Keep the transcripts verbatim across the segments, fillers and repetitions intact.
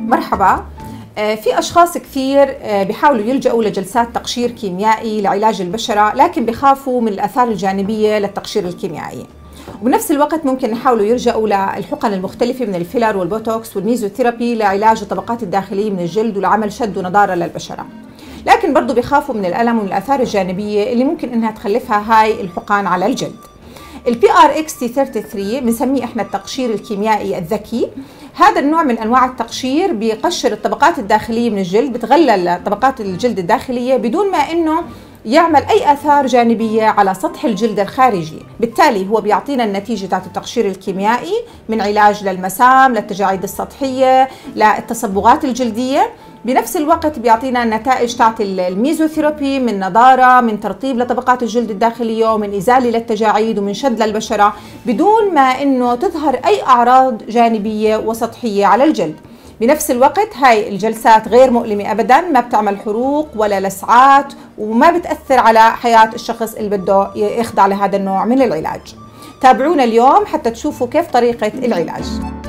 مرحبا. في أشخاص كثير بيحاولوا يلجأوا لجلسات تقشير كيميائي لعلاج البشرة، لكن بيخافوا من الآثار الجانبية للتقشير الكيميائي. وبنفس الوقت ممكن يحاولوا يلجأوا للحقن المختلفة من الفيلر والبوتوكس والميزوثيرابي لعلاج الطبقات الداخلية من الجلد ولعمل شد ونضارة للبشرة، لكن برضو بيخافوا من الألم ومن الآثار الجانبية اللي ممكن إنها تخلفها هاي الحقن على الجلد. ال بي آر إكس تي ثلاثة وثلاثين بنسميه احنا التقشير الكيميائي الذكي. هذا النوع من انواع التقشير بيقشر الطبقات الداخليه من الجلد، بتغلل طبقات الجلد الداخليه بدون ما انه يعمل اي اثار جانبيه على سطح الجلد الخارجي، بالتالي هو بيعطينا النتيجه تاعت التقشير الكيميائي من علاج للمسام، للتجاعيد السطحيه، للتصبغات الجلديه. بنفس الوقت بيعطينا النتائج تاعت الميزوثيرابي من نضاره، من ترطيب لطبقات الجلد الداخليه، ومن ازاله للتجاعيد، ومن شد للبشره بدون ما انه تظهر اي اعراض جانبيه وسطحيه على الجلد. بنفس الوقت هاي الجلسات غير مؤلمه ابدا، ما بتعمل حروق ولا لسعات، وما بتاثر على حياه الشخص اللي بده يخضع لهذا النوع من العلاج. تابعونا اليوم حتى تشوفوا كيف طريقه العلاج.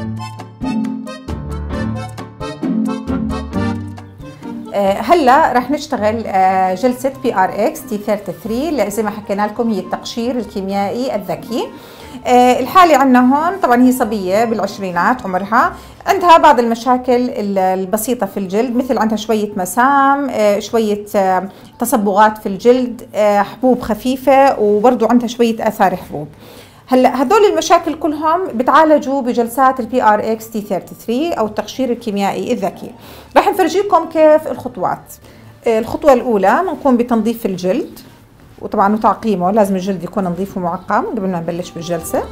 هلا رح نشتغل جلسة بي آر إكس تي ثلاثة وثلاثين اللي زي ما حكينا لكم هي التقشير الكيميائي الذكي. الحالة عندنا هون طبعا هي صبية بالعشرينات عمرها، عندها بعض المشاكل البسيطة في الجلد، مثل عندها شوية مسام، شوية تصبغات في الجلد، حبوب خفيفة، وبرضو عندها شوية آثار حبوب. هلا هذول المشاكل كلهم بتعالجوا بجلسات البي آر إكس تي ثلاثة وثلاثين او التقشير الكيميائي الذكي. راح نفرجيكم كيف الخطوات. الخطوه الاولى بنقوم بتنظيف الجلد، وطبعا وتعقيمه، لازم الجلد يكون نظيف ومعقم قبل ما نبلش بالجلسه.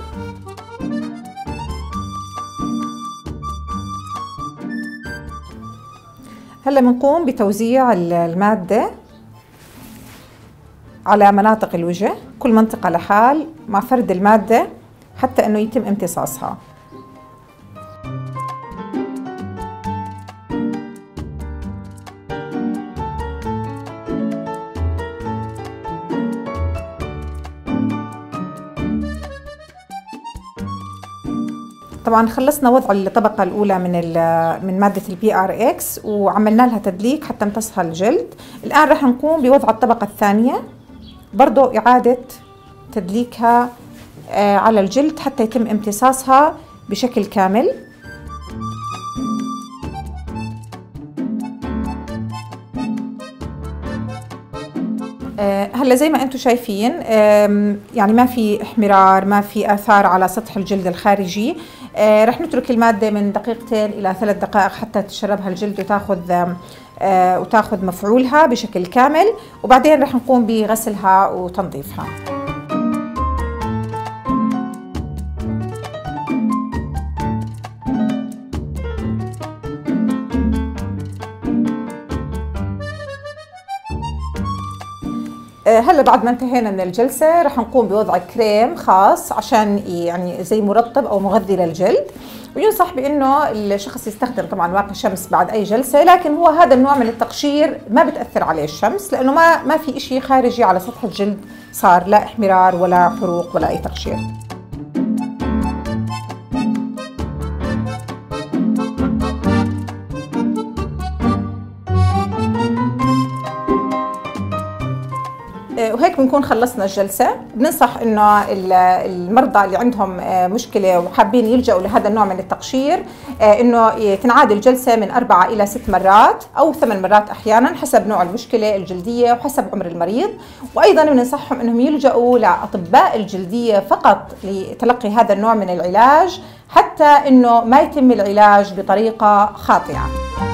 هلا بنقوم بتوزيع الماده على مناطق الوجه، كل منطقة لحال، مع فرد المادة حتى انه يتم امتصاصها. طبعا خلصنا وضع الطبقة الأولى من من مادة البي آر إكس وعملنا لها تدليك حتى امتصها الجلد. الآن رح نقوم بوضع الطبقة الثانية، برضو إعادة تدليكها على الجلد حتى يتم امتصاصها بشكل كامل. هلا زي ما انتم شايفين يعني ما في احمرار، ما في آثار على سطح الجلد الخارجي. رح نترك المادة من دقيقتين إلى ثلاث دقائق حتى تشربها الجلد وتاخذ وتاخذ مفعولها بشكل كامل، وبعدين رح نقوم بغسلها وتنظيفها. هلا بعد ما انتهينا من الجلسة رح نقوم بوضع كريم خاص عشان يعني زي مرطب او مغذي للجلد، وينصح بانه الشخص يستخدم طبعا واقي شمس بعد اي جلسة، لكن هو هذا النوع من التقشير ما بتأثر عليه الشمس، لانه ما ما في شيء خارجي على سطح الجلد صار، لا احمرار ولا حروق ولا اي تقشير. وهيك بنكون خلصنا الجلسة. بننصح انه المرضى اللي عندهم مشكلة وحابين يلجأوا لهذا النوع من التقشير انه تنعاد الجلسة من أربعة إلى ست مرات او ثمان مرات احيانا حسب نوع المشكلة الجلدية وحسب عمر المريض. وايضا بننصحهم انهم يلجأوا لاطباء الجلدية فقط لتلقي هذا النوع من العلاج، حتى انه ما يتم العلاج بطريقة خاطئة.